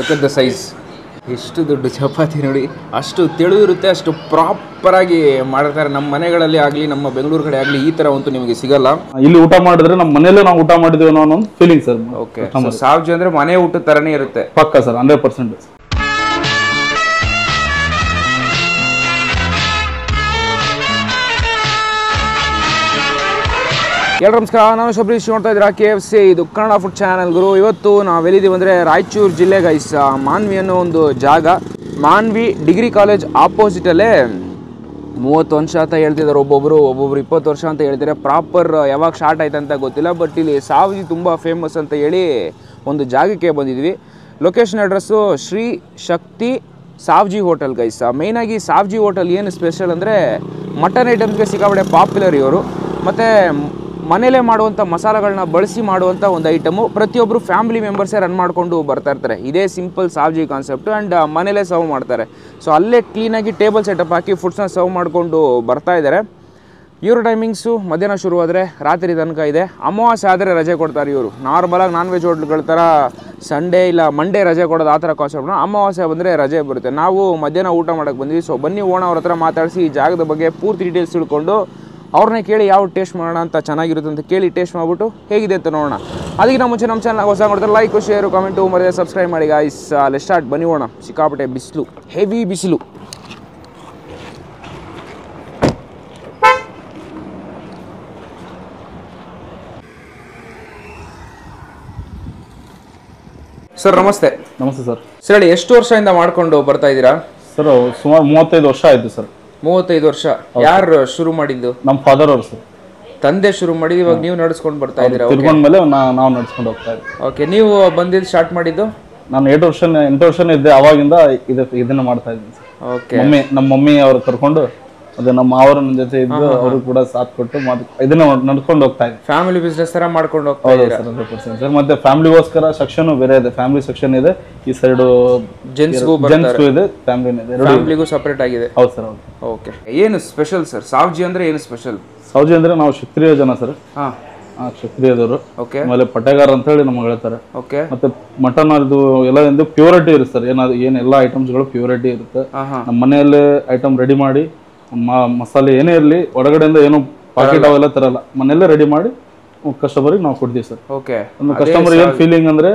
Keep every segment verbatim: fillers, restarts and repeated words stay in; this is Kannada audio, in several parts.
Look at the size. ಎಷ್ಟು ದೊಡ್ಡ ಚಪಾತಿ ನೋಡಿ, ಅಷ್ಟು ತೆಳು ಇರುತ್ತೆ, ಅಷ್ಟು ಪ್ರಾಪರಾಗಿ ಮಾಡ್ತಾರೆ. ನಮ್ಮ ಮನೆಗಳಲ್ಲಿ ಆಗಲಿ ನಮ್ಮ ಬೆಂಗಳೂರು ಕಡೆ ಆಗಲಿ ಈ ಥರ ಅಂತೂ ನಿಮಗೆ ಸಿಗಲ್ಲ. ಇಲ್ಲಿ ಊಟ ಮಾಡಿದ್ರೆ ನಮ್ಮ ಮನೇಲೆ ನಾವು ಊಟ ಮಾಡಿದ್ವಿ ಅನ್ನೋ ಒಂದು ಫೀಲಿಂಗ್ ಸರ್. ಓಕೆ, ಸಾವ್ಜಿ ಅಂದರೆ ಮನೆ ಊಟದ ಥರನೇ ಇರುತ್ತೆ. ಪಕ್ಕ ಸರ್, ಹಂಡ್ರೆಡ್ ಪರ್ಸೆಂಟ್. ಎಲ್ಲರೂ ನಮಸ್ಕಾರ, ನಾನು ಶಬರೀಶ್. ನೋಡ್ತಾ ಇದ್ದೀರಾ ಕೆ ಎಫ್ ಸಿ, ಇದು ಕನ್ನಡ ಫುಡ್ ಚಾನಲ್ ಗುರು. ಇವತ್ತು ನಾವು ಎಲ್ಲಿದ್ದೀವಿ ಅಂದರೆ ರಾಯಚೂರು ಜಿಲ್ಲೆ ಗೈಸ್, ಮಾನ್ವಿ ಅನ್ನೋ ಒಂದು ಜಾಗ. ಮಾನ್ವಿ ಡಿಗ್ರಿ ಕಾಲೇಜ್ ಆಪೋಸಿಟಲ್ಲೇ ಮೂವತ್ತು ವರ್ಷ ಅಂತ ಹೇಳ್ತಿದ್ದಾರೆ ಒಬ್ಬೊಬ್ಬರು, ಒಬ್ಬೊಬ್ರು ಇಪ್ಪತ್ತು ವರ್ಷ ಅಂತ ಹೇಳ್ತಾರೆ. ಪ್ರಾಪರ್ ಯಾವಾಗ ಸ್ಟಾರ್ಟ್ ಆಯ್ತು ಅಂತ ಗೊತ್ತಿಲ್ಲ, ಬಟ್ ಇಲ್ಲಿ ಸಾವ್ಜಿ ತುಂಬ ಫೇಮಸ್ ಅಂತ ಹೇಳಿ ಒಂದು ಜಾಗಕ್ಕೆ ಬಂದಿದ್ವಿ. Location address Shri Shakti Savji hotel guys. ಮೇಯ್ನಾಗಿ ಸಾವ್ಜಿ ಹೋಟೆಲ್ ಏನು ಸ್ಪೆಷಲ್ ಅಂದರೆ ಮಟನ್ ಐಟಮ್ಸ್ಗೆ ಸಿಕ್ಕಾಪಟ್ಟೆ ಪಾಪ್ಯುಲರ್ ಇವರು. ಮತ್ತು ಮನೇಲೇ ಮಾಡುವಂಥ ಮಸಾಲೆಗಳನ್ನ ಬಳಸಿ ಮಾಡುವಂಥ ಒಂದು ಐಟಮು. ಪ್ರತಿಯೊಬ್ಬರು ಫ್ಯಾಮಿಲಿ ಮೆಂಬರ್ಸೇ ರನ್ ಮಾಡಿಕೊಂಡು ಬರ್ತಾ ಇರ್ತಾರೆ. ಇದೇ ಸಿಂಪಲ್ ಸಾವ್ಜಿ ಕಾನ್ಸೆಪ್ಟು. ಆ್ಯಂಡ್ ಮನೇಲೇ ಸರ್ವ್ ಮಾಡ್ತಾರೆ. ಸೊ ಅಲ್ಲೇ ಕ್ಲೀನಾಗಿ ಟೇಬಲ್ ಸೆಟಪ್ ಹಾಕಿ ಫುಡ್ಸ್ನ ಸರ್ವ್ ಮಾಡಿಕೊಂಡು ಬರ್ತಾ ಇದ್ದಾರೆ. ಇವ್ರ ಟೈಮಿಂಗ್ಸು ಮಧ್ಯಾಹ್ನ ಶುರುವಾದರೆ ರಾತ್ರಿ ತನಕ ಇದೆ. ಅಮಾವಾಸ್ಯೆ ಆದರೆ ರಜೆ ಕೊಡ್ತಾರೆ ಇವರು. ನಾರ್ಮಲಾಗಿ ನಾನ್ ವೆಜ್ ಹೋಟ್ಲ್ಗಳ ಥರ ಸಂಡೇ ಇಲ್ಲ ಮಂಡೇ ರಜೆ ಕೊಡೋದು ಆ ಥರ ಕಾನ್ಸೆಪ್ಟ್ನ. ಅಮಾವಾಸ್ಯೆ ಬಂದರೆ ರಜೆ ಬರುತ್ತೆ. ನಾವು ಮಧ್ಯಾಹ್ನ ಊಟ ಮಾಡೋಕ್ಕೆ ಬಂದ್ವಿ. ಸೊ ಬನ್ನಿ ಓಣ ಅವ್ರ ಹತ್ರ ಮಾತಾಡಿಸಿ ಈ ಜಾಗದ ಬಗ್ಗೆ ಪೂರ್ತಿ ಡೀಟೇಲ್ಸ್ ತಿಳ್ಕೊಂಡು ಅವ್ರನ್ನೇ ಕೇಳಿ ಯಾವ ಟೇಸ್ಟ್ ಮಾಡೋಣ ಅಂತ, ಚೆನ್ನಾಗಿರುತ್ತೆ ಅಂತ ಕೇಳಿ ಟೇಸ್ಟ್ ಮಾಡಿಬಿಟ್ಟು ಹೇಗಿದೆ ಅಂತ ನೋಡೋಣ. ಅದಕ್ಕೆ ನಮ್ಮ ಮುಂಚೆ ನಮ್ಮ ಚಾನಲ್ ಹೊಸ ನೋಡ್ತಾರೆ ಲೈಕ್ ಶೇರು ಕಾಮೆಂಟು ಮರೆಯದೆ ಸಬ್ಸ್ಕ್ರೈಬ್ ಮಾಡಿ ಗಾಯ್ಸ್. ಲೆಟ್ಸ್ ಸ್ಟಾರ್ಟ್, ಬನ್ನಿ ಹೋಣ. ಸಿಕ್ಕಾಪಟ್ಟೆ ಬಿಸಿಲು, ಹೆವಿ ಬಿಸಿಲು. ಸರ್ ನಮಸ್ತೆ. ನಮಸ್ತೆ ಸರ್. ಸರ್ ಹೇಳಿ, ಎಷ್ಟು ವರ್ಷದಿಂದ ಮಾಡ್ಕೊಂಡು ಬರ್ತಾ ಇದ್ದೀರಾ? ಸರ್ ಸುಮಾರು ಮೂವತ್ತೈದು ವರ್ಷ ಆಯ್ತು ಸರ್. ಮೂವತ್ತೈದು ವರ್ಷ. ಯಾರು ಶುರು ಮಾಡಿದ್ದು? ನಮ್ಮ ಫಾದರ್ ಅವರು ಸರ್. ತಂದೆ ಶುರು ಮಾಡಿದ್ದು, ಇವಾಗ ನೀವು ನಡೆಸ್ಕೊಂಡು ಬರ್ತಾ ಇದ್ದೀರಾ? ತಿರ್ಕೊಂಡ್ಮೇಲೆ ನಾವು ನಡ್ಸ್ಕೊಂಡು ಹೋಗ್ತಾ ಇದ್ದೀವಿ. ಓಕೆ, ನೀವು ಬಂದಿದ್ದು ಸ್ಟಾರ್ಟ್ ಮಾಡಿದ್ದು? ನಾನು ಎಂಟು ವರ್ಷ ಎಂಟು ವರ್ಷನೇ ಇದ್ದೆ, ಅವಾಗಿಂದ ಇದು ಇದನ್ನ ಮಾಡ್ತಾ ಇದ್ದೀನಿ ಸರ್. ಓಕೆ. ಮಮ್ಮಿ ನಮ್ಮ ಮಮ್ಮಿ ಅವ್ರು ಕರ್ಕೊಂಡು, ಅದೇ ನಮ್ಮ ಮಾವರ ಜೊತೆ ಇದ್ದು ಅವರು ಕೂಡ ಸಾಥ್ ಕೊಟ್ಟು ಇದನ್ನ ನಡ್ಕೊಂಡು ಹೋಗ್ತಾ ಇದ್ದೆ. ಫ್ಯಾಮಿಲಿ ಬಿಸ್ನೆಸ್ ತರ ಮಾಡ್ಕೊಂಡು ಹೋಗ್ತಾ ಇದ್ದೀರಾ? ಸರ್ ಮತ್ತೆ ಫ್ಯಾಮಿಲಿಗೋಸ್ಕರ ಸೆಕ್ಷನ್ ಬೇರೆ ಇದೆ, ಫ್ಯಾಮಿಲಿ ಸೆಕ್ಷನ್ ಇದೆ. ಈ ಸೈಡ್ ಜೆಂಟ್ಸ್ಗೂ ಜೆಂಟ್ಸ್ಗೂ ಇದೆ, ಫ್ಯಾಮಿಲಿ ಇದೆ, ಫ್ಯಾಮಿಲಿಗೂ ಸಪರೇಟ್ ಆಗಿದೆ. ಹೌದು ಸರ್, ಹೌದು. ಓಕೆ, ಏನು ಸ್ಪೆಷಲ್ ಸರ್ ಸಾವ್ಜಿ ಅಂದ್ರೆ? ಏನು ಸ್ಪೆಷಲ್? ಸಾವ್ಜಿ ಅಂದ್ರೆ ನಾವು ಕ್ಷತ್ರಿಯ ಜನ ಸರ್. ಹಾ, ಕ್ಷತ್ರಿಯದವರು. ಓಕೆ. ಆಮೇಲೆ ಪಟೇಗಾರ ಅಂತ ಹೇಳಿ ನಮ್ಗೆ ಹೇಳ್ತಾರೆ. ಓಕೆ. ಮತ್ತೆ ಮಟನ್ ಅದು ಎಲ್ಲ ಪ್ಯೂರಿಟಿ ಇರುತ್ತೆ ಸರ್. ಏನಾದ್ರು ಏನ್ ಎಲ್ಲಾ ಐಟಮ್ಸ್ ಗಳು ಪ್ಯೂರಿಟಿ ಇರುತ್ತೆ. ನಮ್ಮ ಮನೆಯಲ್ಲೇ ಐಟಮ್ ರೆಡಿ ಮಾಡಿ, ಮಸಾಲೆ ಏನೇ ಇರಲಿ ಹೊರಗಡೆಯಿಂದ ಏನೋ ಪಾಕೆಟ್ ಅವೆಲ್ಲ ತರಲ್ಲ, ಮನೆಯಲ್ಲೇ ರೆಡಿ ಮಾಡಿ ಕಸ್ಟಮರ್ಗೆ ನಾವು ಕೊಡ್ತೀವಿ ಸರ್. ಓಕೆ. ಒಂದು ಕಸ್ಟಮರ್ ಏನ್ ಫೀಲಿಂಗ್ ಅಂದ್ರೆ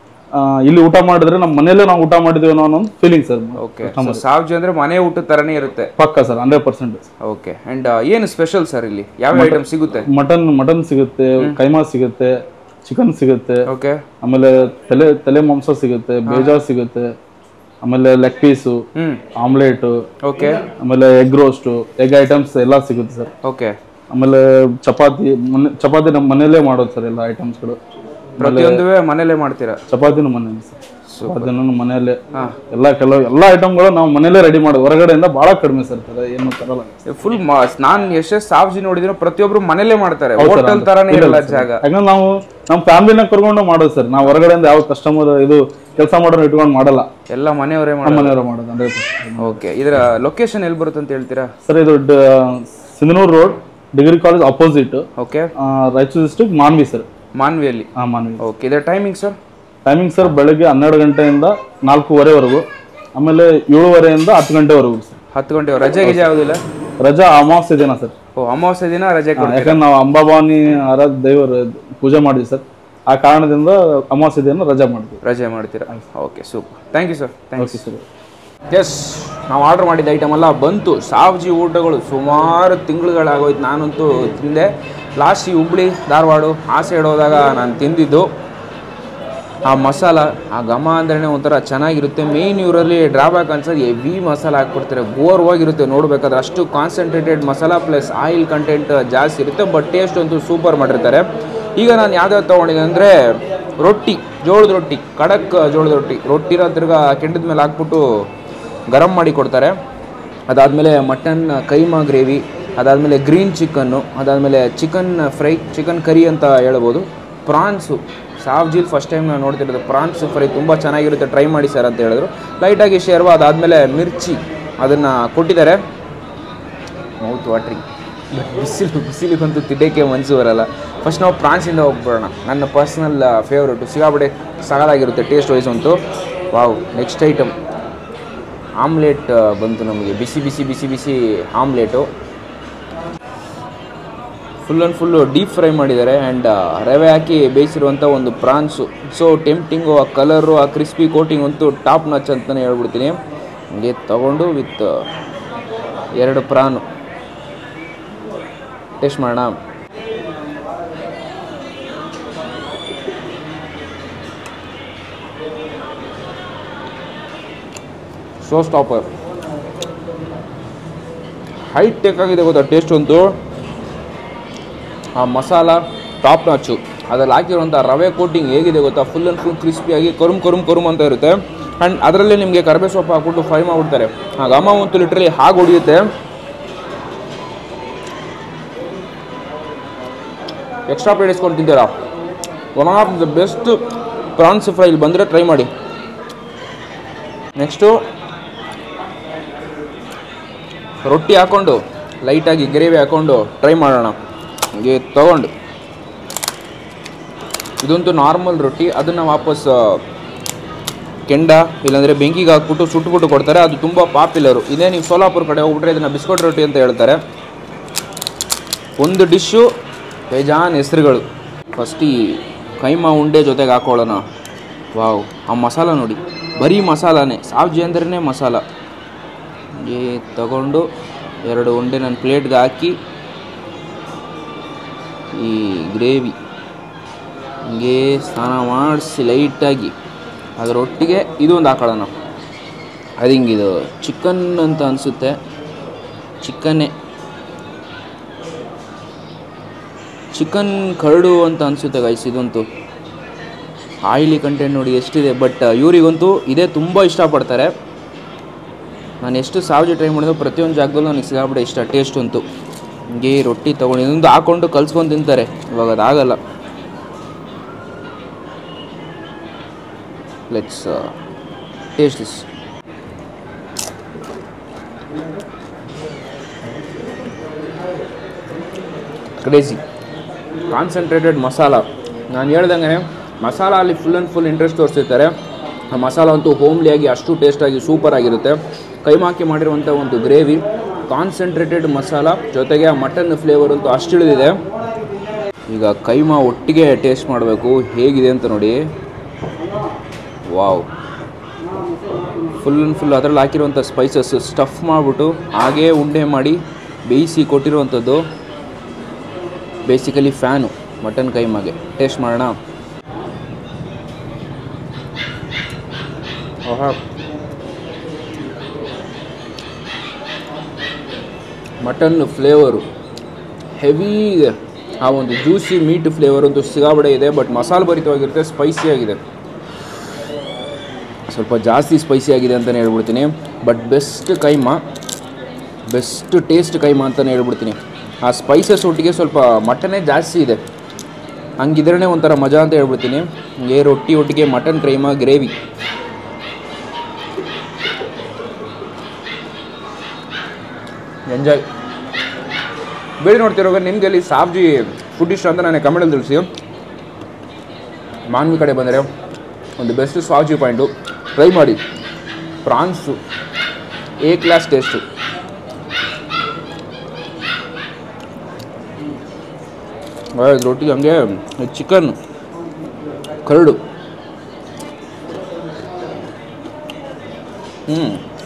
ಇಲ್ಲಿ ಊಟ ಮಾಡಿದ್ರೆ ನಮ್ಮ ಮನೇಲೆ ನಾವು ಊಟ ಮಾಡಿದ್ವಿ ಅನ್ನೋ ಒಂದು ಫೀಲಿಂಗ್ ಸರ್. ಓಕೆ. ಸಾವ್ಜಿ ಅಂದ್ರೆ ಮನೆ ಊಟದ ತರನೇ ಇರುತ್ತೆ. ಪಕ್ಕ sir, hundred percent. Okay. And ಏನು ಸ್ಪೆಷಲ್ ಸರ್ ಇಲ್ಲಿ? ಯಾವ ಐಟಮ್ ಸಿಗುತ್ತೆ? ಮಟನ್ ಮಟನ್ ಸಿಗುತ್ತೆ, ಕೈಮಾ ಸಿಗುತ್ತೆ, ಚಿಕನ್ ಸಿಗುತ್ತೆ. ಓಕೆ. ಆಮೇಲೆ ತಲೆ ತಲೆ ಮಾಂಸ ಸಿಗುತ್ತೆ, ಬೇಜಾರ್ ಸಿಗುತ್ತೆ, ಆಮೇಲೆ ಲೆಗ್ ಪೀಸು, ಆಮ್ಲೆಟ್, ಓಕೆ, ಆಮೇಲೆ ಎಗ್ ರೋಸ್ಟ್, ಎಗ್ ಐಟಮ್ಸ್ ಎಲ್ಲ ಸಿಗುತ್ತೆ ಸರ್. ಓಕೆ. ಆಮೇಲೆ ಚಪಾತಿ ಚಪಾತಿ ನಮ್ಮ ಮನೇಲೇ ಮಾಡೋದು ಸರ್. ಎಲ್ಲ ಐಟಮ್ಸ್ಗಳು ಪ್ರತಿಯೊಂದು ಮನೇಲೆ ಮಾಡ್ತೀರಾ? ಚಪಾತಿನೂ ಮನೇಲಿ ಸರ್, ಚಪಾತಿನೂ ಮನೆಯಲ್ಲೇ. ಎಲ್ಲ ಕೆಲವು ಎಲ್ಲ ಐಟಮ್ಗಳು ನಾವು ಮನೇಲೆ ರೆಡಿ ಮಾಡೋದು, ಹೊರಗಡೆಯಿಂದ ಬಹಳ ಕಡಿಮೆ ಸರ್. ಏನು ತರಲ್ಲ ಫುಲ್. ನಾನು ಎಷ್ಟೇ ಸಾವ್ಜಿ ನೋಡಿದ್ರು ಪ್ರತಿಯೊಬ್ರು ಮನೇಲೆ ಮಾಡ್ತಾರೆ, ಹೋಟೆಲ್ ತರನೇ ಇರಲ್ಲ ಜಾಗ. ಯಾಕಂದ್ರೆ ನಾವು ನಮ್ಮ ಫ್ಯಾಮಿಲಿನ ಕರ್ಕೊಂಡು ಮಾಡೋದು ಸರ್. ನಾವು ಹೊರಗಡೆಯಿಂದ ಯಾವ ಕಸ್ಟಮರ್ ಇದು ಕೆಲಸ ಮಾಡೋರು ಇಟ್ಕೊಂಡು ಮಾಡಲ್ಲ, ಎಲ್ಲ ಮನೆಯವರೇ ಮನೆಯವರೇ ಮಾಡೋದು. ಅಂದ್ರೆ ಓಕೆ. ಇದರ ಲೊಕೇಶನ್ ಎಲ್ಲಿ ಬರುತ್ತೆ ಅಂತ ಹೇಳ್ತೀರಾ ಸರ್? ಇದು Sindhanur road, degree college opposite. Okay. Raichur district, Manvi sir. ಮಾನ್ವಿಯಲ್ಲಿ? ಹಾ, ಮಾನ್ವಿ. ಓಕೆ. ಇದರ ಟೈಮಿಂಗ್ ಸರ್? ಟೈಮಿಂಗ್ ಸರ್ ಬೆಳಗ್ಗೆ ಹನ್ನೆರಡು ಗಂಟೆಯಿಂದ ನಾಲ್ಕೂವರೆವರೆಗೂ, ಆಮೇಲೆ ಏಳುವರೆಯಿಂದ ಹತ್ತು ಗಂಟೆವರೆಗೂ ಸರ್. ಹತ್ತು ಗಂಟೆ. ರಜೆ ಗಿಜೆ ಯಾವುದಿಲ್ಲ? ರಜಾ ಅಮಾವಾಸ್ಯೆ ದಿನ ಸರ್. ಓ, ಅಮಾವಾಸ್ಯೆ ದಿನ ರಜೆ. ಯಾಕಂದ್ರೆ ನಾವು ಅಂಬಾಭವಾನಿ ಆರಾಧ್ಯ ದೇವರ ಪೂಜೆ ಮಾಡಿದ್ವಿ ಸರ್. ಆ ಕಾರಣದಿಂದ ಅಮಾವಾಸ್ಯೆ ದಿನ ರಜೆ ಮಾಡ್ತೀವಿ. ರಜೆ ಮಾಡ್ತೀರಾ? Okay, super. Thank you sir. Thank you sir. Yes, ನಾವು ಆರ್ಡರ್ ಮಾಡಿದ ಐಟಮ್ ಎಲ್ಲ ಬಂತು. ಸಾವ್ಜಿ ಊಟಗಳು ಸುಮಾರು ತಿಂಗಳುಗಳಾಗೋಯ್ತು. ನಾನಂತೂ ತಿಂದೆ. ಲಾಸ್ಟ್ ಈ ಹುಬ್ಳಿ ಧಾರವಾಡ ಆ ಸೈಡ್ ಹೋದಾಗ ನಾನು ತಿಂದಿದ್ದು. ಆ ಮಸಾಲ, ಆ ಘಮ ಅಂದ್ರೆ ಒಂಥರ ಚೆನ್ನಾಗಿರುತ್ತೆ. ಮೇಯ್ನ್ ಇವರಲ್ಲಿ ಡ್ರಾಬ್ಯಾಕ್ ಅನ್ಸೋದು ಹೆವಿ ಮಸಾಲ ಹಾಕ್ಕೊಡ್ತಾರೆ, ಗೋರ್ವಾಗಿರುತ್ತೆ ನೋಡಬೇಕಾದ್ರೆ. ಅಷ್ಟು concentrated masala plus oil content ಜಾಸ್ತಿ ಇರುತ್ತೆ, ಬಟ್ ಟೇಸ್ಟ್ ಅಂತೂ ಸೂಪರ್ ಮಾಡಿರ್ತಾರೆ. ಈಗ ನಾನು ಯಾವ್ದಾವ್ದು ತೊಗೊಂಡಿದ್ದೆ ಅಂದರೆ ರೊಟ್ಟಿ, ಜೋಳದ ರೊಟ್ಟಿ, ಖಡಕ್ ಜೋಳದ ರೊಟ್ಟಿ. ರೊಟ್ಟಿನ ತಿರ್ಗಾ ಕೆಂಡದ ಮೇಲೆ ಹಾಕ್ಬಿಟ್ಟು ಗರಂ ಮಾಡಿ ಕೊಡ್ತಾರೆ. ಅದಾದಮೇಲೆ ಮಟನ್ ಕೈಮಾ ಗ್ರೇವಿ, ಅದಾದಮೇಲೆ ಗ್ರೀನ್ ಚಿಕನ್ನು, ಅದಾದಮೇಲೆ ಚಿಕನ್ ಫ್ರೈ, ಚಿಕನ್ ಕರಿ ಅಂತ ಹೇಳ್ಬೋದು. ಪ್ರಾನ್ಸು, ಸಾವ್ಜಿಲ್ ಫಸ್ಟ್ ಟೈಮ್ ನಾನು ನೋಡ್ತಿರೋದು ಪ್ರಾನ್ಸ್ ಫ್ರೈ, ತುಂಬ ಚೆನ್ನಾಗಿರುತ್ತೆ, ಟ್ರೈ ಮಾಡಿ ಸರ್ ಅಂತ ಹೇಳಿದ್ರು. ಲೈಟಾಗಿ ಶೇರ್ವಾ, ಅದಾದಮೇಲೆ ಮಿರ್ಚಿ ಅದನ್ನು ಕೊಟ್ಟಿದ್ದಾರೆ. Mouth watering. ಬಿಸಿಲು ಬಿಸಿಲಿಗಂತೂ ತಿನ್ನೋಕ್ಕೆ ಮನಸ್ಸು ಬರಲ್ಲ. ಫಸ್ಟ್ ನಾವು ಪ್ರಾನ್ಸಿಂದ ಹೋಗ್ಬಿಡೋಣ. ನನ್ನ ಪರ್ಸ್ನಲ್ ಫೇವ್ರೇಟು, ಸಿಗಾಬಡೆ ಸಗದಾಗಿರುತ್ತೆ ಟೇಸ್ಟ್ ವೈಸ್ ಅಂತೂ. ವಾವ್. ನೆಕ್ಸ್ಟ್ ಐಟಮ್ ಆಮ್ಲೆಟ್ ಬಂತು ನಮಗೆ. ಬಿಸಿ ಬಿಸಿ ಬಿಸಿ ಬಿಸಿ omelette. Full and full deep fry ಮಾಡಿದ್ದಾರೆ ಆ್ಯಂಡ್ ರವೆ ಹಾಕಿ ಬೇಯಿಸಿರುವಂಥ ಒಂದು ಪ್ರಾನ್ಸು. ಸೊ ಟೆಂಪ್ಟಿಂಗು, ಆ ಕಲರು, ಆ ಕ್ರಿಸ್ಪಿ ಕೋಟಿಂಗ್ ಅಂತೂ ಟಾಪ್ ನಾಚ್ ಅಂತಲೇ ಹೇಳ್ಬಿಡ್ತೀನಿ. ಹಂಗೆ ತಗೊಂಡು ವಿತ್ ಎರಡು ಪ್ರಾನು ಟೇಸ್ಟ್ ಮಾಡೋಣ. Show stopper. ಹೈಟ್ ಟೇಕ್ ಆಗಿದೆ ಗೊತ್ತಾ ಟೇಸ್ಟ್ ಅಂತೂ. ಆ ಮಸಾಲ ಟಾಪ್ ನಾಚು. ಅದ್ರಲ್ಲಿ ಹಾಕಿರುವಂಥ ರವೆ ಕೋಟಿಂಗ್ ಹೇಗಿದೆ ಗೊತ್ತಾ, ಫುಲ್ ಆ್ಯಂಡ್ ಫುಲ್ ಕ್ರಿಸ್ಪಿಯಾಗಿ ಕರುಮ್ ಕರುಮ್ ಕರುಮ್ ಅಂತ ಇರುತ್ತೆ. ಆ್ಯಂಡ್ ಅದರಲ್ಲಿ ನಿಮಗೆ ಕರಿಬೇವು ಸೊಪ್ಪು ಹಾಕ್ಬಿಟ್ಟು ಫ್ರೈ ಮಾಡಿಬಿಡ್ತಾರೆ. ಆ ಘಮ ಅಂತೂ ಲಿಟ್ರಲಿ ಹಾಗೆ ಹೊಡಿಯುತ್ತೆ. ಎಕ್ಸ್ಟ್ರಾ ಪ್ಲೇಟ್ ಇಸ್ಕೊಂಡು ತಿಂತೀರಾ? One of the best prawns fry ಇಲ್ಲಿ ಬಂದರೆ ಟ್ರೈ ಮಾಡಿ. ನೆಕ್ಸ್ಟು ರೊಟ್ಟಿ ಹಾಕ್ಕೊಂಡು ಲೈಟಾಗಿ ಗ್ರೇವಿ ಹಾಕ್ಕೊಂಡು ಟ್ರೈ ಮಾಡೋಣ. ಹಂಗೆ ತೊಗೊಂಡು ಇದಂತೂ ನಾರ್ಮಲ್ ರೊಟ್ಟಿ. ಅದನ್ನು ವಾಪಸ್ ಕೆಂಡ ಇಲ್ಲಾಂದರೆ ಬೆಂಕಿಗೆ ಹಾಕ್ಬಿಟ್ಟು ಸುಟ್ಬಿಟ್ಟು ಕೊಡ್ತಾರೆ. ಅದು ತುಂಬ ಪಾಪ್ಯುಲರು. ಇದೇ ನೀವು ಸೋಲಾಪುರ ಕಡೆ ಹೋಗ್ಬಿಟ್ರೆ ಇದನ್ನು ಬಿಸ್ಕೊಟ್ ರೊಟ್ಟಿ ಅಂತ ಹೇಳ್ತಾರೆ. ಒಂದು ಡಿಶ್ಶು ಬೇಜಾನ್ ಹೆಸರುಗಳು. ಫಸ್ಟ್ ಈ ಕೈಮಾ ಉಂಡೆ ಜೊತೆಗೆ ಹಾಕೊಳ್ಳೋಣ. ವಾವ್, ಆ ಮಸಾಲ ನೋಡಿ, ಬರೀ ಮಸಾಲಾನೇ. ಸಾವ್ಜಿ ಅಂದ್ರೇ ಮಸಾಲ. ಹಂಗೆ ತಗೊಂಡು ಎರಡು ಉಂಡೆ ನನ್ನ ಪ್ಲೇಟ್ಗೆ ಹಾಕಿ ಈ ಗ್ರೇವಿ ಹಂಗೆ ಸ್ನಾನ ಮಾಡಿಸಿ ಲೈಟಾಗಿ ಅದರೊಟ್ಟಿಗೆ ಇದೊಂದು ಹಾಕೊಳ್ಳೋಣ. ಅದು ಹಿಂಗಿದು ಚಿಕನ್ ಅಂತ ಅನಿಸುತ್ತೆ. ಚಿಕನ್ನೇ, ಚಿಕನ್ ಕರಡು ಅಂತ ಅನಿಸುತ್ತೆ ಗೈಸ್. ಇದಂತೂ ಆಯಿಲಿ ಕಂಟೆಂಟ್ ನೋಡಿ ಎಷ್ಟಿದೆ. ಬಟ್ ಇವರಿಗಂತೂ ಇದೇ ತುಂಬ ಇಷ್ಟಪಡ್ತಾರೆ. ನಾನು ಎಷ್ಟು ಸಾವ್ಜಿ ಟ್ರೈ ಮಾಡಿದ್ರು ಪ್ರತಿಯೊಂದು ಜಾಗದಲ್ಲೂ ನನಗೆ ಸಿಗಾಬಿಟ್ಟೆ ಇಷ್ಟ ಟೇಸ್ಟ್ ಅಂತೂ. ಹಿಂಗೆ ರೊಟ್ಟಿ ತೊಗೊಂಡು ಇದೊಂದು ಹಾಕ್ಕೊಂಡು ಕಲ್ಸ್ಕೊಂಡು ತಿಂತಾರೆ. ಇವಾಗ ಅದಾಗಲ್ಲ. Let's taste this. Crazy concentrated masala. ನಾನು ಹೇಳ್ದಂಗೆ ಮಸಾಲ ಅಲ್ಲಿ ಫುಲ್ ಆ್ಯಂಡ್ ಫುಲ್ ಇಂಟ್ರೆಸ್ಟ್ ತೋರಿಸಿರ್ತಾರೆ. ಆ ಮಸಾಲ ಅಂತೂ ಹೋಮ್ಲಿಯಾಗಿ ಅಷ್ಟು ಟೇಸ್ಟಾಗಿ ಸೂಪರಾಗಿರುತ್ತೆ. ಕೈಮಾಕಿ ಮಾಡಿರುವಂಥ ಒಂದು ಗ್ರೇವಿ, ಕಾನ್ಸಂಟ್ರೇಟೆಡ್ ಮಸಾಲ ಜೊತೆಗೆ ಆ ಮಟನ್ ಫ್ಲೇವರ್ ಅಂತೂ ಅಷ್ಟು ಇಳಿದಿದೆ. ಈಗ ಕೈಮಾ ಒಟ್ಟಿಗೆ ಟೇಸ್ಟ್ ಮಾಡಬೇಕು ಹೇಗಿದೆ ಅಂತ ನೋಡಿ. ವಾವ್, ಫುಲ್ ಆ್ಯಂಡ್ ಫುಲ್ ಅದರಲ್ಲಿ ಹಾಕಿರುವಂಥ ಸ್ಪೈಸಸ್ ಸ್ಟಫ್ ಮಾಡಿಬಿಟ್ಟು ಹಾಗೇ ಉಂಡೆ ಮಾಡಿ ಬೇಯಿಸಿ ಕೊಟ್ಟಿರುವಂಥದ್ದು. ಬೇಸಿಕಲಿ ಫ್ಯಾನು ಮಟನ್ ಕೈಮಾಗೆ. ಟೇಸ್ಟ್ ಮಾಡೋಣ. ಓಹಾ, ಮಟನ್ ಫ್ಲೇವರು ಹೆವಿ ಇದೆ. ಆ ಒಂದು ಜ್ಯೂಸಿ ಮೀಟ್ ಫ್ಲೇವರ್ ಅಂತೂ ಸಿಗಾಬಡೆ ಇದೆ. ಬಟ್ ಮಸಾಲೆ ಭರಿತವಾಗಿರುತ್ತೆ, ಸ್ಪೈಸಿಯಾಗಿದೆ. ಸ್ವಲ್ಪ ಜಾಸ್ತಿ ಸ್ಪೈಸಿಯಾಗಿದೆ ಅಂತಲೇ ಹೇಳ್ಬಿಡ್ತೀನಿ. But best keema, best taste keema ಅಂತಲೇ ಹೇಳ್ಬಿಡ್ತೀನಿ. ಆ ಸ್ಪೈಸಸ್ ಒಟ್ಟಿಗೆ ಸ್ವಲ್ಪ ಮಟನ್ನೇ ಜಾಸ್ತಿ ಇದೆ. ಹಂಗಿದ್ರೇ ಒಂಥರ ಮಜಾ ಅಂತ ಹೇಳ್ಬಿಡ್ತೀನಿ. ಹಂಗೆ ರೊಟ್ಟಿ ಒಟ್ಟಿಗೆ ಮಟನ್ ಕೈಮಾ ಗ್ರೇವಿ. ಎಂಜಾಯ್. ಬೇಡಿ ನೋಡ್ತಿರೋವಾಗ ನಿಮಗೆ ಅಲ್ಲಿ ಸಾಬ್ಜಿ ಫುಡ್ ಇಷ್ಟ ಅಂತ ನನಗೆ ಕಮೆಂಟಲ್ಲಿ ತಿಳಿಸಿ. ಮಾನ್ವಿ ಕಡೆ ಬಂದರೆ ಒಂದು ಬೆಸ್ಟ್ ಸಾಬ್ಜಿ ಪಾಯಿಂಟು ಟ್ರೈ ಮಾಡಿ. Prawns A class taste. ರೊಟ್ಟಿಗೆ ಹಂಗೆ ಚಿಕನ್ ಕರಡು. ಹ್ಞೂ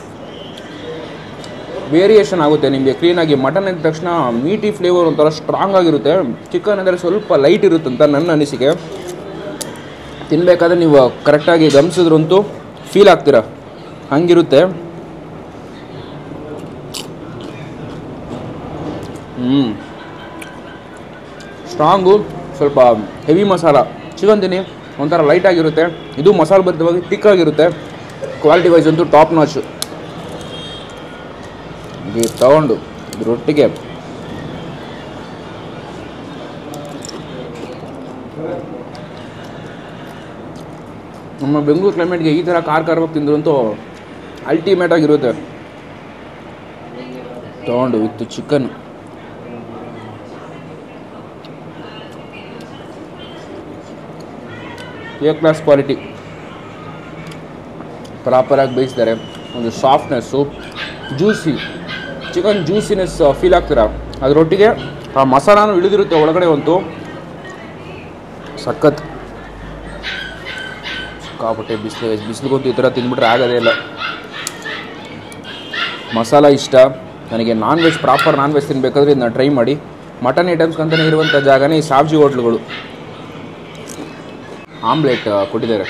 ವೇರಿಯೇಷನ್ ಆಗುತ್ತೆ ನಿಮಗೆ ಕ್ಲೀನಾಗಿ. ಮಟನ್ ಅಂದ ತಕ್ಷಣ ಮೀಟಿ ಫ್ಲೇವರ್ ಒಂಥರ ಸ್ಟ್ರಾಂಗ್ ಆಗಿರುತ್ತೆ. ಚಿಕನ್ ಅಂದರೆ ಸ್ವಲ್ಪ ಲೈಟ್ ಇರುತ್ತಂತ ನನ್ನ ಅನಿಸಿಕೆ. ತಿನ್ನಬೇಕಾದ್ರೆ ನೀವು ಕರೆಕ್ಟಾಗಿ ಗಮನಿಸಿದ್ರಂತೂ ಫೀಲ್ ಆಗ್ತೀರ, ಹಂಗಿರುತ್ತೆ. ಹ್ಞೂ ಸ್ಟ್ರಾಂಗು, ಸ್ವಲ್ಪ ಹೆವಿ ಮಸಾಲ. ಚಿಕನ್ ತಿನ್ನಿ ಒಂಥರ ಲೈಟಾಗಿರುತ್ತೆ. ಇದು ಮಸಾಲೆ ಬದ್ಧವಾಗಿ ತಿಕ್ಕಾಗಿರುತ್ತೆ. ಕ್ವಾಲಿಟಿ ವೈಸ್ ಅಂತೂ ಟಾಪ್ ನಾಚು. ಇದು ತಗೊಂಡು ರೊಟ್ಟಿಗೆ ನಮ್ಮ ಬೆಂಗಳೂರು ಕ್ಲೈಮೇಟ್ಗೆ ಈ ಥರ ಕಾರ್ ಕಾರ್ವಾಗಿ ತಿಂದ್ರಂತೂ ಅಲ್ಟಿಮೇಟ್ ಆಗಿರುತ್ತೆ. ತಗೊಂಡು with chicken A class quality. ಪ್ರಾಪರಾಗಿ ಬೇಯಿಸಿದ್ದಾರೆ. ಒಂದು softness, juicy, chicken juiciness feel ಆಗ್ತೀರ. ಅದರೊಟ್ಟಿಗೆ ಆ ಮಸಾಲಾನು ಇಳಿದಿರುತ್ತೆ ಒಳಗಡೆ. ಒಂದು ಸಖತ್ ಸಿಕ್ಕಾಪಟ್ಟೆ ಬಿಸಿಲು ಬಿಸಿಲುಗಂತೂ ಈ ಥರ ತಿಂದ್ಬಿಟ್ರೆ ಆಗೋದೇ ಇಲ್ಲ. ಮಸಾಲ ಇಷ್ಟ ನನಗೆ. Non veg, proper non veg ತಿನ್ನಬೇಕಾದ್ರೆ ಇದನ್ನ ಟ್ರೈ ಮಾಡಿ. ಮಟನ್ ಐಟಮ್ಸ್ ಅಂತಲೇ ಇರುವಂಥ ಜಾಗನೇ ಈ ಸಾಬ್ಜಿ ಹೋಟ್ಲುಗಳು. ಆಮ್ಲೆಟ್ ಕೊಟ್ಟಿದ್ದಾರೆ.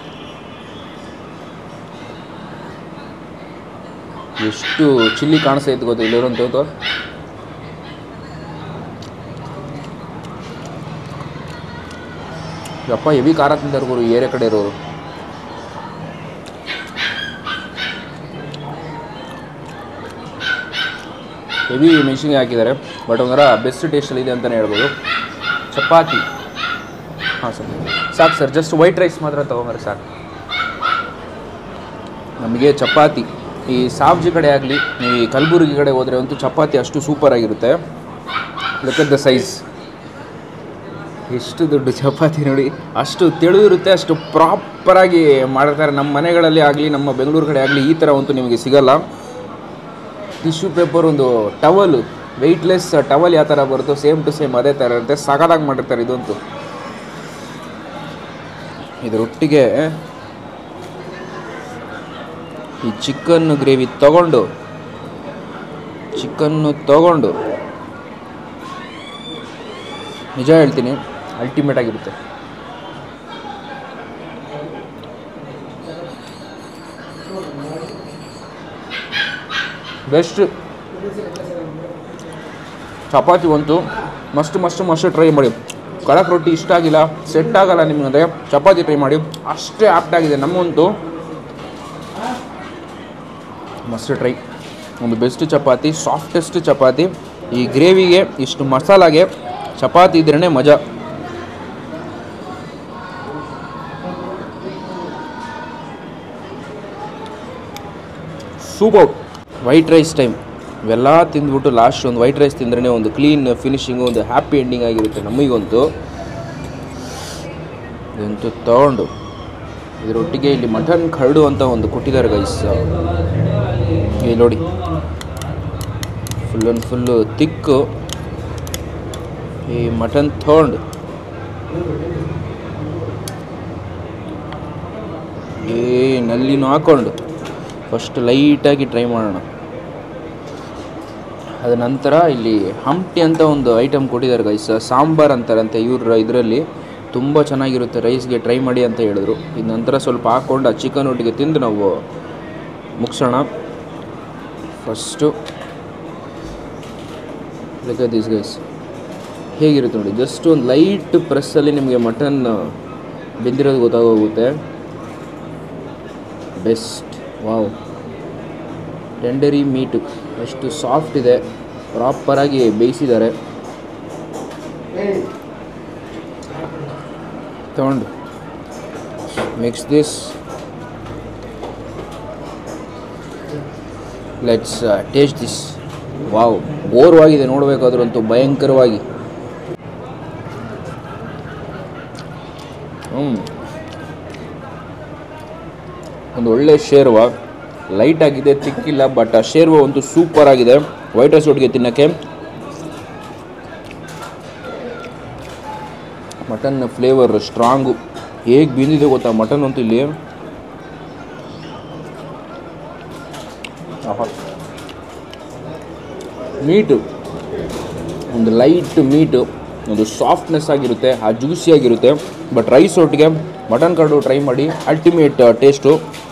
ಎಷ್ಟು ಚಿಲ್ಲಿ ಕಾಣಿಸ್ತಾ ಇತ್ತು ಗೊತ್ತಾ ಇಲ್ಲಿರೋಂಥದ್ದು. ಯಪ್ಪ ಹೆವಿ ಖಾರ ತಿಂತಾರೆ ಗುರು ಏರಿಯಾ ಕಡೆ ಇರೋರು. ಹೆವಿ ಮೆಣಸಿನ್ಕಾಯಿ ಹಾಕಿದ್ದಾರೆ. ಬಟ್ ಒಂಥರ ಬೆಸ್ಟ್ ಟೇಸ್ಟಲ್ಲಿ ಇದೆ ಅಂತಲೇ ಹೇಳ್ಬೋದು. ಚಪಾತಿ ಹಾಂ ಸರ್, ಸಾಕು ಸರ್. ಜಸ್ಟ್ ವೈಟ್ ರೈಸ್ ಮಾತ್ರ ತೊಗೊಂಬರ್ರಿ ಸಾಕು. ನಮಗೆ ಚಪಾತಿ ಈ ಸಾಬ್ಜಿ ಕಡೆ ಆಗಲಿ, ನೀವು ಈ ಕಲಬುರ್ಗಿ ಕಡೆ ಹೋದರೆ ಅಂತೂ ಚಪಾತಿ ಅಷ್ಟು ಸೂಪರಾಗಿರುತ್ತೆ. Look at the size. ಎಷ್ಟು ದೊಡ್ಡ ಚಪಾತಿ ನೋಡಿ. ಅಷ್ಟು ತೆಳು ಇರುತ್ತೆ, ಅಷ್ಟು ಪ್ರಾಪರಾಗಿ ಮಾಡಿರ್ತಾರೆ. ನಮ್ಮ ಮನೆಗಳಲ್ಲಿ ಆಗಲಿ, ನಮ್ಮ ಬೆಂಗಳೂರು ಕಡೆ ಆಗಲಿ ಈ ಥರ ಅಂತೂ ನಿಮಗೆ ಸಿಗಲ್ಲ. ಟಿಶ್ಯೂ ಪೇಪರ್, ಒಂದು ಟವಲ್, ವೆಯ್ಟ್ಲೆಸ್ ಟವಲ್ ಯಾವ ಥರ ಬರುತ್ತೋ ಸೇಮ್ ಟು ಸೇಮ್ ಅದೇ ಥರ ಇರುತ್ತೆ. ಸಖತ್ತಾಗಿ ಮಾಡಿರ್ತಾರೆ ಇದಂತೂ. ಇದರೊಟ್ಟಿಗೆ ಈ ಚಿಕನ್ ಗ್ರೇವಿ ತಗೊಂಡು ಚಿಕನ್ನು ತಗೊಂಡು ನಿಜ ಹೇಳ್ತೀನಿ ಅಲ್ಟಿಮೇಟ್ ಆಗಿರುತ್ತೆ. ಬೆಸ್ಟ್. ಚಪಾತಿ ಅಂತೂ ಮಸ್ತ್ ಮಸ್ತ್ ಮಸ್ತ್ ಟ್ರೈ ಮಾಡಿ. ಕಡಕ್ ರೊಟ್ಟಿ ಇಷ್ಟ ಆಗಿಲ್ಲ, ಸೆಟ್ ಆಗಲ್ಲ ನಿಮಗೆ, ಚಪಾತಿ ಟ್ರೈ ಮಾಡಿ. ಅಷ್ಟೇ ಆಪ್ಟ್ ಆಗಿದೆ ನಮ್ಮಂತೂ. Must try. ಒಂದು ಬೆಸ್ಟ್ ಚಪಾತಿ, ಸಾಫ್ಟೆಸ್ಟ್ ಚಪಾತಿ. ಈ ಗ್ರೇವಿಗೆ, ಇಷ್ಟು ಮಸಾಲಾಗೆ ಚಪಾತಿ ಇದ್ರೇ ಮಜಾ. ಸೂಪರ್. ವೈಟ್ ರೈಸ್ ಟೈಮ್ ಇವೆಲ್ಲ ತಿಂದ್ಬಿಟ್ಟು ಲಾಸ್ಟ್ ಒಂದು ವೈಟ್ ರೈಸ್ ತಿಂದ್ರೇ ಒಂದು ಕ್ಲೀನ್ ಫಿನಿಶಿಂಗು, ಒಂದು ಹ್ಯಾಪಿ ಎಂಡಿಂಗ್ ಆಗಿರುತ್ತೆ ನಮಗಂತೂ. ಇದಂತೂ ತಗೊಂಡು ಇದರೊಟ್ಟಿಗೆ ಇಲ್ಲಿ ಮಟನ್ ಕರಡು ಅಂತ ಒಂದು ಕೊಟ್ಟಿದ್ದಾರೆ ಗೈಸ್. ಇಲ್ಲಿ ನೋಡಿ, ಫುಲ್ ಒಂದು ಫುಲ್ಲು ತಿಕ್ಕು ಈ ಮಟನ್ ತಗೊಂಡು ಏ ನಲ್ಲಿನೂ ಹಾಕ್ಕೊಂಡು ಫಸ್ಟ್ ಲೈಟಾಗಿ ಟ್ರೈ ಮಾಡೋಣ. ಅದ ನಂತರ ಇಲ್ಲಿ ಹಂಪ್ಟಿ ಅಂತ ಒಂದು ಐಟಮ್ ಕೊಟ್ಟಿದ್ದಾರೆ ಗೈಸ್. ಸಾಂಬಾರ್ ಅಂತಾರಂತೆ ಇವ್ರ ಇದರಲ್ಲಿ. ತುಂಬ ಚೆನ್ನಾಗಿರುತ್ತೆ, ರೈಸ್ಗೆ ಟ್ರೈ ಮಾಡಿ ಅಂತ ಹೇಳಿದ್ರು. ಇದ ನಂತರ ಸ್ವಲ್ಪ ಹಾಕ್ಕೊಂಡು ಆ ಚಿಕನ್ ಒಟ್ಟಿಗೆ ತಿಂದು ನಾವು ಮುಗಿಸೋಣ. First look at this guys. ಹೇಗಿರುತ್ತೆ ನೋಡಿ, ಜಸ್ಟ್ ಒಂದು ಲೈಟ್ ಪ್ರೆಸ್ಸಲ್ಲಿ ನಿಮಗೆ ಮಟನ್ ಬೆಂದಿರೋದು ಗೊತ್ತಾಗೋಗುತ್ತೆ. ಬೆಸ್ಟ್. ವಾವ್, ಟೆಂಡರಿ ಮೀಟು ಎಷ್ಟು ಸಾಫ್ಟ್ ಇದೆ, ಪ್ರಾಪರಾಗಿ ಬೇಯಿಸಿದ್ದಾರೆ. ತಗೊಂಡು mix this. Let's taste this. Wow, ಬೋರ್ವಾಗಿದೆ ನೋಡಬೇಕಾದ್ರಂತೂ ಭಯಂಕರವಾಗಿ. ಹ್ಞೂ ಒಂದು ಒಳ್ಳೆ ಶೇರ್ವ, ಲೈಟ್ ಆಗಿದೆ, ತಿಕ್ಕಿಲ್ಲ. ಬಟ್ ಆ ಶೇರ್ವ ಒಂದು ಸೂಪರ್ ಆಗಿದೆ ವೈಟ್ ರೈಸ್ ಒಟ್ಟಿಗೆ ತಿನ್ನೋಕ್ಕೆ. ಮಟನ್ ಫ್ಲೇವರ್ ಸ್ಟ್ರಾಂಗು ಹೇಗೆ ಬಿಂದಿದೆ ಗೊತ್ತಾ ಮಟನ್ ಅಂತೂ ಇಲ್ಲಿ. ಮೀಟು ಒಂದು ಲೈಟ್ ಮೀಟು, ಒಂದು ಸಾಫ್ಟ್ನೆಸ್ ಆಗಿರುತ್ತೆ, ಆ ಜ್ಯೂಸಿ ಆಗಿರುತ್ತೆ. ಬಟ್ ರೈಸ್ ಒಟ್ಟಿಗೆ ಮಟನ್ ಕರ್ಡು ಟ್ರೈ ಮಾಡಿ, ಅಲ್ಟಿಮೇಟ್ ಟೇಸ್ಟು.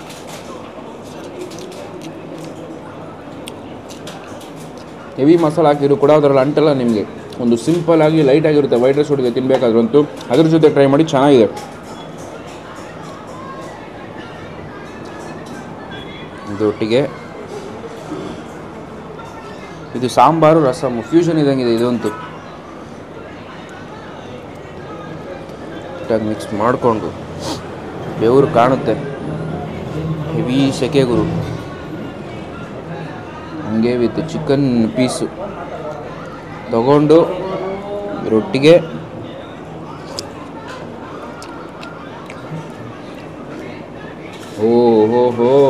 ಹೆವಿ ಮಸಾಲ ಹಾಕಿದ್ರು ಕೂಡ ಅದರಲ್ಲಿ ಅಂಟಲ್ಲ ನಿಮಗೆ. ಒಂದು ಸಿಂಪಲ್ ಆಗಿ ಲೈಟ್ ಆಗಿರುತ್ತೆ ವೈಟ್ ರೈಸ್ ಒಟ್ಟಿಗೆ ತಿನ್ನಬೇಕಾದ್ರಂತೂ ಅದ್ರ ಜೊತೆ ಟ್ರೈ ಮಾಡಿ, ಚೆನ್ನಾಗಿದೆ. ಇದರೊಟ್ಟಿಗೆ ಇದು ಸಾಂಬಾರು ರಸಮ್ ಫ್ಯೂಷನ್ ಇದ್ದಂಗಿದೆ ಇದಂತೂ. ನೀಟಾಗಿ ಮಿಕ್ಸ್ ಮಾಡಿಕೊಂಡು ಬೆವರು ಕಾಣುತ್ತೆ. ಹೆವಿ ಸೆಕೆ ಗುರು. ಹಂಗೆ ವಿತ್ ಚಿಕನ್ ಪೀಸು ತಗೊಂಡು ರೊಟ್ಟಿಗೆ ಓ ಹೋ ಹೋ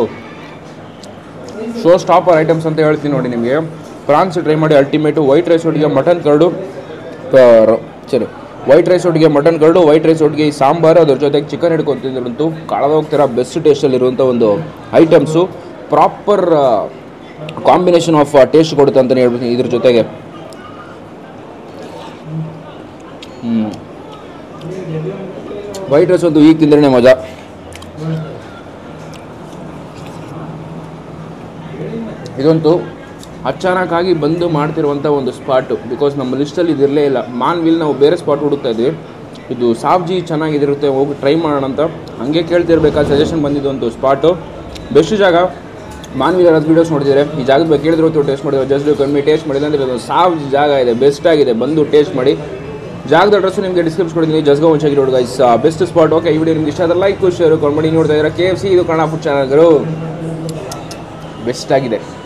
ಶೋ ಸ್ಟಾಪರ್ ಐಟಮ್ಸ್ ಅಂತ ಹೇಳ್ತೀನಿ ನೋಡಿ ನಿಮಗೆ. ಪ್ರಾನ್ಸ್ ಟ್ರೈ ಮಾಡಿ ಅಲ್ಟಿಮೇಟು. ವೈಟ್ ರೈಸ್ ಒಟ್ಟಿಗೆ ಮಟನ್ ಕರ್ಡು, ಸರಿ ವೈಟ್ ರೈಸ್ ಒಟ್ಟಿಗೆ ಮಟನ್ ಕರ್ಡು, ವೈಟ್ ರೈಸ್ ಒಟ್ಟಿಗೆ ಈ ಸಾಂಬಾರು, ಅದ್ರ ಜೊತೆಗೆ ಚಿಕನ್ ಹಿಡ್ಕೊಂಡು ತಿಂದ್ರಂತೂ ಕಳೆದ ಹೋಗ್ತಿರೋ ಬೆಸ್ಟ್ ಟೇಸ್ಟಲ್ಲಿರುವಂಥ ಒಂದು items. Proper combination of taste ಕೊಡುತ್ತೆ ಅಂತಲೇ ಹೇಳ್ಬೋದು ಇದ್ರ ಜೊತೆಗೆ. ಹ್ಞೂ ವೈಟ್ ರೈಸ್ ಒಂದು ಈಗ ತಿಂದ್ರೇ ಮಜಾ. ಇದಂತೂ ಅಚಾನಕ್ಕಾಗಿ ಬಂದು ಮಾಡ್ತಿರುವಂಥ ಒಂದು ಸ್ಪಾಟು. ಬಿಕಾಸ್ ನಮ್ಮ ಲಿಸ್ಟಲ್ಲಿ ಇದಿರಲೇ ಇಲ್ಲ. ಮಾನ್ವಿಲ್ ನಾವು ಬೇರೆ ಸ್ಪಾಟ್ ಹುಡುಕ್ತಾ ಇದ್ವಿ. ಇದು ಸಾವ್ಜಿ ಚೆನ್ನಾಗಿರುತ್ತೆ, ಹೋಗಿ ಟ್ರೈ ಮಾಡೋಣ ಅಂತ ಹಾಗೆ ಕೇಳ್ತಿರ್ಬೇಕಾದ ಸಜೆಷನ್ ಬಂದಿದ್ದು ಒಂದು ಸ್ಪಾಟು. ಬೆಸ್ಟ್ ಜಾಗ. ಮಾನ್ವಿಲ್ ಯಾರಾದ್ರು ವೀಡಿಯೋಸ್ ನೋಡಿದರೆ ಈ ಜಾಗದ ಬಗ್ಗೆ ಕೇಳಿದ್ರು ಟೇಸ್ಟ್ ಮಾಡಿದ್ರು. ಜಸ್ಟ್ ಕಮ್ಮಿ ಟೇಸ್ಟ್ ಮಾಡಿಲ್ಲ ಅಂದರೆ ಇದು ಸಾವ್ಜಿ ಜಾಗ ಇದೆ, ಬೆಸ್ಟ್ ಆಗಿದೆ, ಬಂದು ಟೇಸ್ಟ್ ಮಾಡಿ. ಜಾಗದ ಅಡ್ರೆಸ್ಸು ನಿಮಗೆ ಡಿಸ್ಕ್ರಿಪ್ಷನ್ ಕೊಡ್ತೀನಿ. ಜಸ್ಗೋ ಒಂಚಾಗಿ ನೋಡಿ ಗೈಸ್, ಬೆಸ್ಟ್ ಸ್ಪಾಟ್. ಓಕೆ, ಈ ವಿಡಿಯೋ ನಿಮ್ಗೆ ಇಷ್ಟ ಆದರೆ ಲೈಕ್ ಶೇರ್ ಮಾಡಿ. ನೋಡ್ತಾ ಇದ್ದಾರೆ ಕೆ ಎಫ್ ಸಿ, ಇದು ಕನ್ನಡ ಫುಡ್ ಚಾನಲ್ಗಳು ಬೆಸ್ಟ್ ಆಗಿದೆ.